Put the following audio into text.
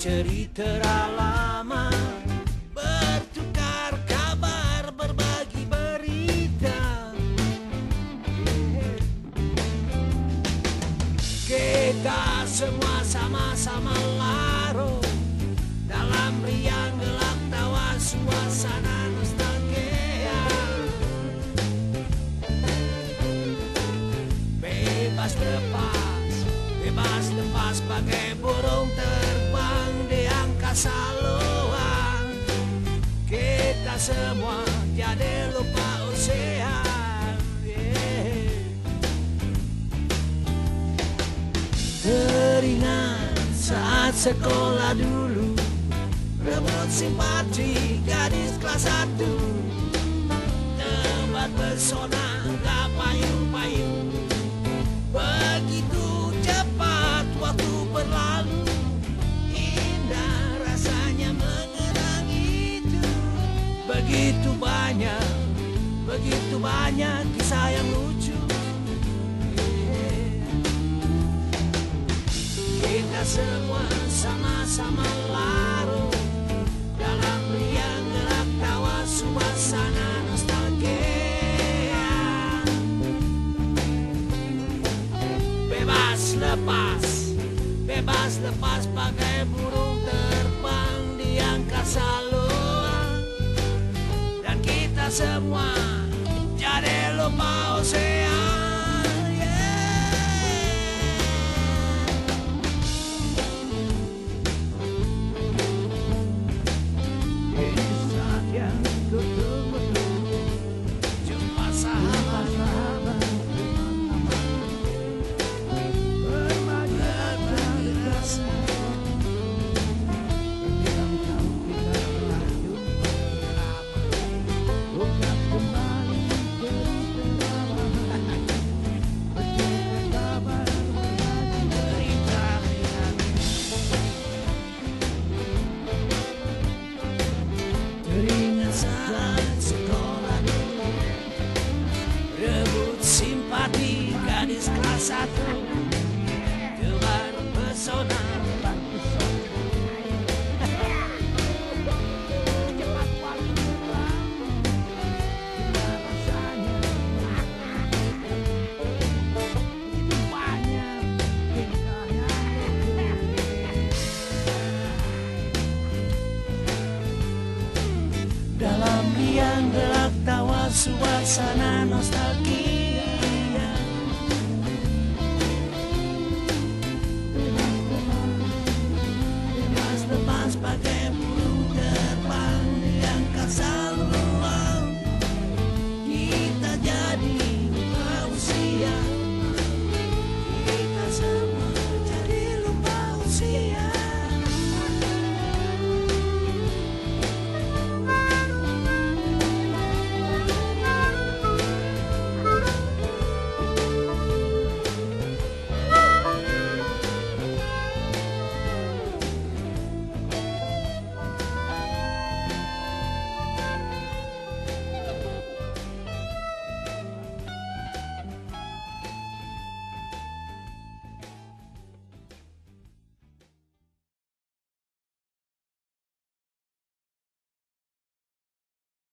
cerita lama, bertukar kabar, berbagi berita. Kita semua sama-sama larut dalam riang gelap tawa suasana nostalgia. Bebas lepas bagai burung terbang di angkasa luar. Kita semua tiada lupa osean. Teringat saat sekolah dulu, rebut simpati gadis kelas 1. Tempat pesona gak payung-payung, begitu cepat waktu berlalu. Indah rasanya mengenang itu. Begitu banyak kisah yang lucu. Kita semua sama-sama larut dalam riang gelap tawa suasana nostalgia. Bebas lepas bagai burung terbang di angkasa luar. Dan kita semua jadi lupa osean. Teringat saat sekolah dulu, rebut simpati gadis kelas 1. Tebar pesona cepat waktu berlalu. Indah rasanya begitu banyak tingkah yang dalam riang gelap tawa suasana nostalgia.